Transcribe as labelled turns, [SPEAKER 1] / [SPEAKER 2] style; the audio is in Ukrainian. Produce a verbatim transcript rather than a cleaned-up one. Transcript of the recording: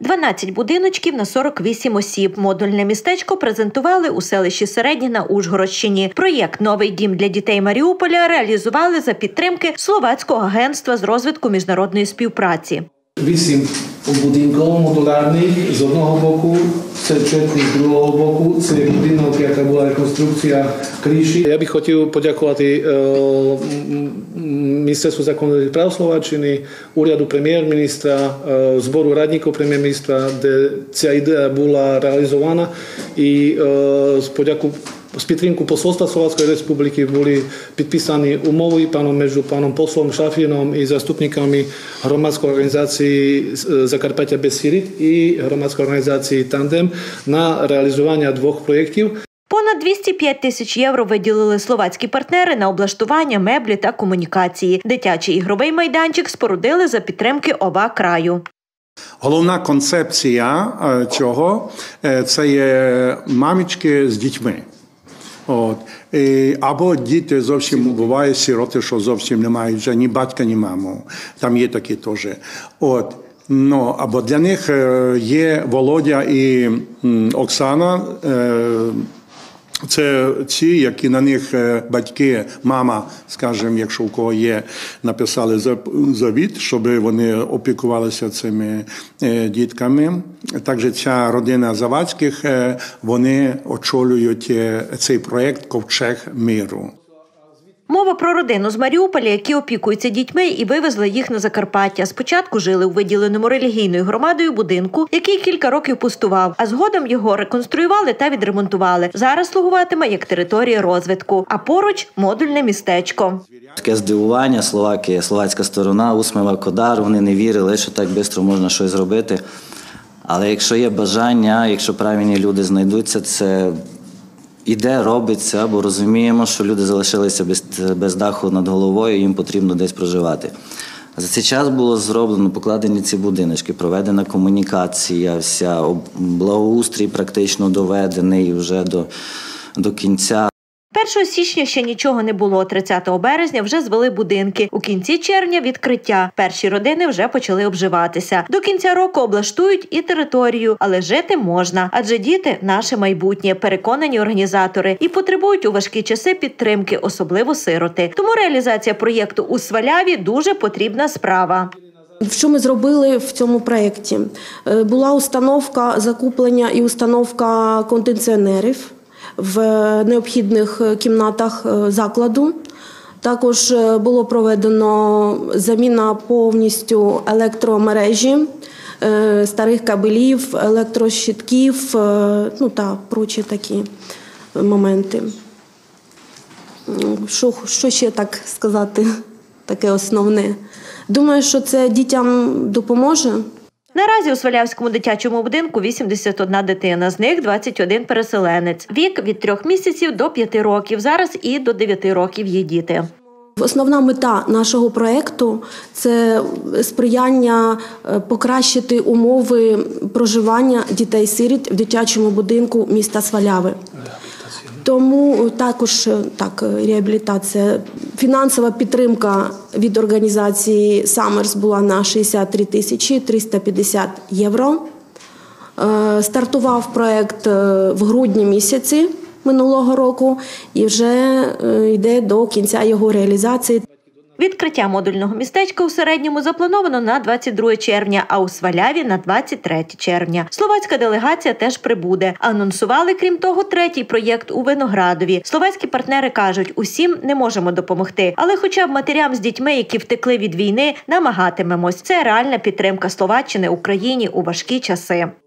[SPEAKER 1] дванадцять будиночків на сорок вісім осіб. Модульне містечко презентували у селищі Середнє на Ужгородщині. Проєкт «Новий дім для дітей Маріуполя» реалізували за підтримки Словацького агентства з розвитку міжнародної співпраці.
[SPEAKER 2] Вісім будинків модулярних з одного боку, це четвертий з другого боку. Це будинок, яка була реконструкція криші. Я би хотів подякувати е, Міністерству законних прав Словаччини, уряду прем'єр-міністра, е, збору радників прем'єр-міністра, де ця ідея була реалізована. І е, з подяку з підтримку посольства Словацької республіки були підписані умови паном між паном послом Шафіном і заступниками громадської організації Закарпаття без сиріт і громадської організації Тандем на реалізування двох проєктів.
[SPEAKER 1] Понад двісті п'ять тисяч євро виділили словацькі партнери на облаштування, меблі та комунікації. Дитячий ігровий майданчик спорудили за підтримки ОВА краю.
[SPEAKER 3] Головна концепція цього – це є мамочки з дітьми. От. І, або діти зовсім, буває сироти, що зовсім не мають вже ні батька, ні маму. Там є такі теж. От. Ну, або для них є Володя і Оксана. Це ці, які на них батьки, мама, скажімо, якщо у кого є, написали завіт, щоб вони опікувалися цими дітками. Також ця родина Завадських, вони очолюють цей проєкт «Ковчег миру».
[SPEAKER 1] Мова про родину з Маріуполя, які опікуються дітьми і вивезли їх на Закарпаття. Спочатку жили у виділеному релігійною громадою будинку, який кілька років пустував, а згодом його реконструювали та відремонтували. Зараз слугуватиме як територія розвитку, а поруч – модульне містечко.
[SPEAKER 4] Таке здивування, словаки, словацька сторона, Усмева Кодар, вони не вірили, що так швидко можна щось зробити. Але якщо є бажання, якщо правильні люди знайдуться, це іде, робиться, бо розуміємо, що люди залишилися без, без даху над головою, їм потрібно десь проживати. За цей час було зроблено, покладені ці будиночки, проведена комунікація, вся, благоустрій практично доведений вже до, до кінця.
[SPEAKER 1] першого січня ще нічого не було. тридцятого березня вже звели будинки. У кінці червня – відкриття. Перші родини вже почали обживатися. До кінця року облаштують і територію, але жити можна. Адже діти – наше майбутнє, переконані організатори. І потребують у важкі часи підтримки, особливо сироти. Тому реалізація проєкту у Сваляві – дуже потрібна справа.
[SPEAKER 5] Що ми зробили в цьому проєкті? Була установка закуплення і установка кондиціонерів в необхідних кімнатах закладу. Також було проведено заміна повністю електромережі, старих кабелів, електрощитків, ну та прочі такі моменти. Що, що ще так сказати, таке основне? Думаю, що це дітям допоможе.
[SPEAKER 1] Наразі у Свалявському дитячому будинку вісімдесят одна дитина, з них двадцять один переселенець. Вік від трьох місяців до п'яти років, зараз і до дев'яти років є діти.
[SPEAKER 5] Основна мета нашого проєкту – це сприяння покращити умови проживання дітей-сиріт в дитячому будинку міста Сваляви. Тому також так, реабілітація. Фінансова підтримка від організації «Саммерс» була на шістдесят три тисячі триста п'ятдесят євро. Стартував проєкт в грудні місяці минулого року і вже йде до кінця його реалізації.
[SPEAKER 1] Відкриття модульного містечка у Середньому заплановано на двадцять друге червня, а у Сваляві – на двадцять третє червня. Словацька делегація теж прибуде. Анонсували, крім того, третій проєкт у Виноградові. Словацькі партнери кажуть, усім не можемо допомогти, але хоча б матерям з дітьми, які втекли від війни, намагатимемось. Це реальна підтримка Словаччини Україні у важкі часи.